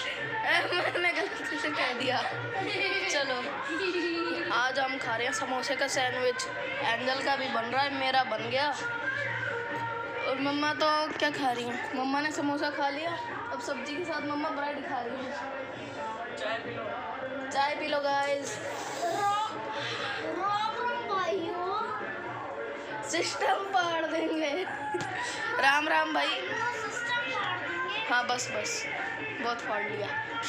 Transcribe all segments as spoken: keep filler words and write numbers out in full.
मैंने गलती से कह दिया। चलो आज हम खा रहे हैं समोसे का सैंडविच। एंजल का भी बन रहा है, मेरा बन गया। और मम्मा तो क्या खा रही हैं? मम्मा ने समोसा खा लिया, अब सब्जी के साथ मम्मा ब्रेड खा रही है। चाय पी लो, चाय पी लो गाइस। सिस्टम पाड़ देंगे। राम राम भाई। हाँ बस बस बहुत फाड़ लिया।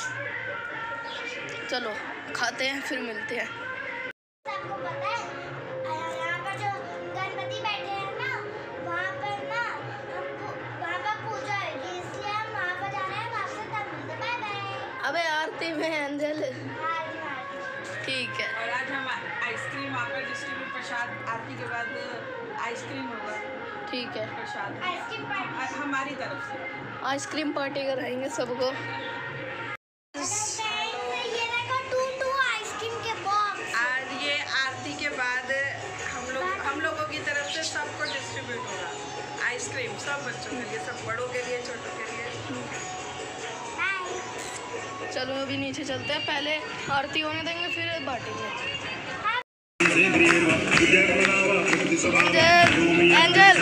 चलो खाते हैं फिर मिलते हैं। आपको पता है यहाँ पर जो गणपति बैठे हैं ना, वहाँ पर ना हमको वहाँ पर पूजा है, इसलिए हम वहाँ पर जा रहे हैं। वहाँ से तब मिलते, बाय बाय। अबे आरती में एंजल। हाँ जी हाँ जी। ठीक है। और आज हम आइसक्रीम वहाँ पर डिस्ट्रीब्यूट प्रसाद आरती के बाद आइसक्रीम होगा। ठीक है। प्रसाद आइसक्रीम पार्टी हमारी तरफ से आइसक्रीम पार्टी कराएंगे सबको। ये देखो टू टू आइसक्रीम के बॉक्स। आज ये आरती के बाद हम लोग हम लोगों की तरफ से सबको डिस्ट्रीब्यूट होगा आइसक्रीम, सब बच्चों के लिए, सब बड़ों के लिए, छोटों के लिए। बाय। चलो अभी नीचे चलते हैं, पहले आरती होने देंगे फिर बांटेंगे। एंजल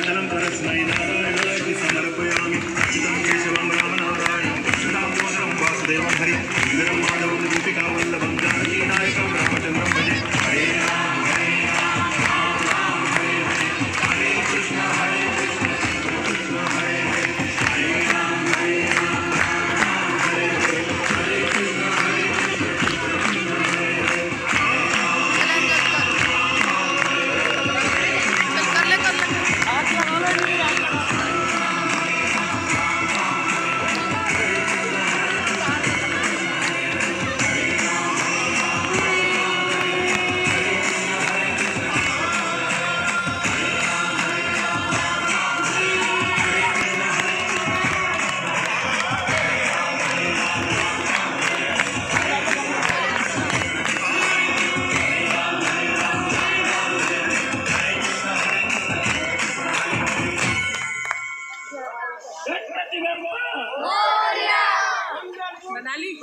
बना ली।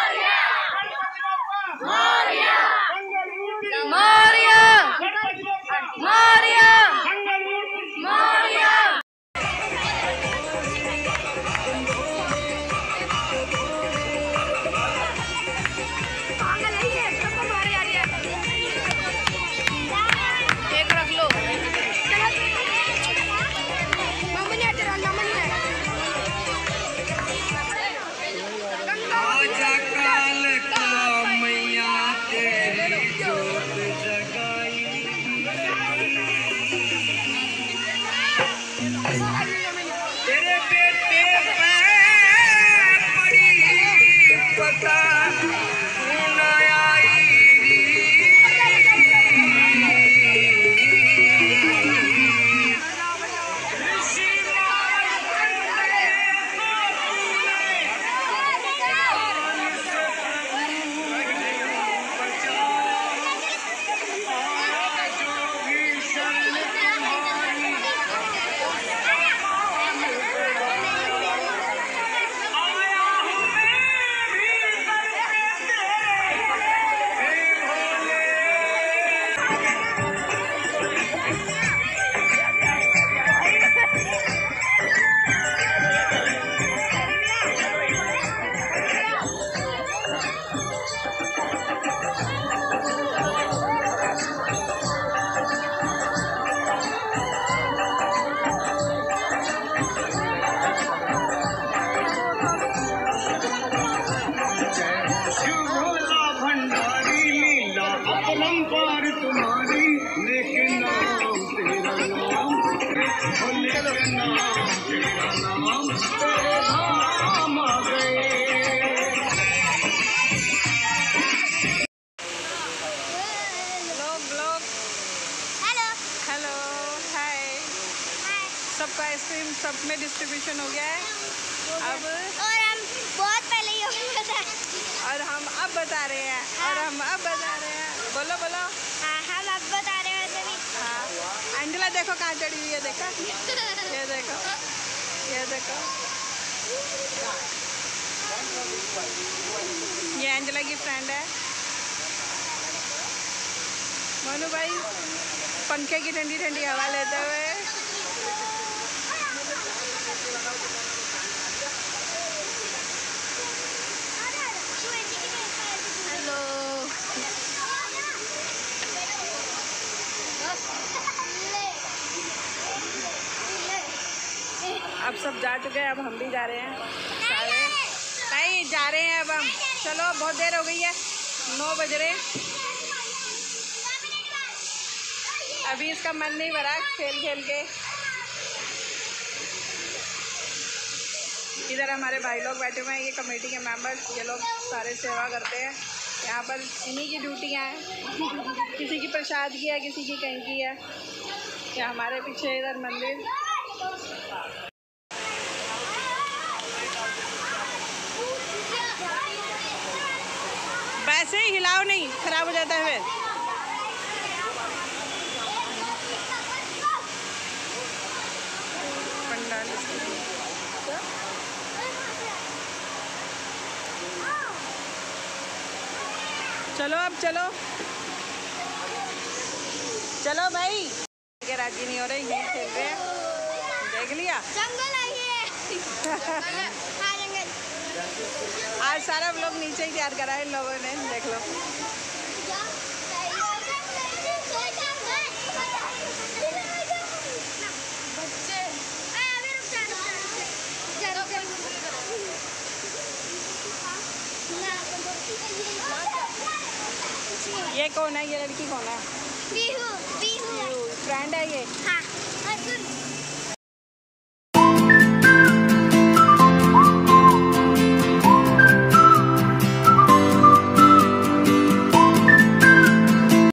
सबका आइसक्रीम सब में डिस्ट्रीब्यूशन हो गया है अब, और हम बहुत पहले ही हो गया और हम अब बता रहे हैं और हम अब बता रहे हैं बोलो बोलो हाँ हम अब बता रहे हैं सभी। हाँ अंजला देखो कहाँ चढ़ी हुई है, देखो ये देखो ये देखो एंजेला की फ्रेंड है। मोनू भाई पंखे की ठंडी ठंडी हवा लेते हुए। हेलो। अब सब जा चुके हैं, अब हम भी जा रहे हैं सारे। नहीं जा रहे हैं अब हम। चलो बहुत देर हो गई है, नौ बज रहे। अभी इसका मन नहीं भरा खेल खेल के। इधर हमारे भाई लोग बैठे हुए हैं, ये कमेटी के मेंबर्स, ये लोग सारे सेवा करते हैं यहाँ पर। इन्हीं की ड्यूटियाँ हैं, किसी की प्रसाद की है, किसी की कहीं की है। या हमारे पीछे इधर मंदिर। वैसे ही हिलाओ नहीं, खराब हो जाता है फिर। पंडाल चलो अब चलो चलो भाई। के राजी नहीं हो रहे, यही खेल रहे हैं। देख लिया जंगल है। आज सारा लोग नीचे ही तैयार करा है इन लोगों ने, देख लो। ये कौन है? ये लड़की कौन है? बीहू बीहू फ्रेंड है ये। हाँ।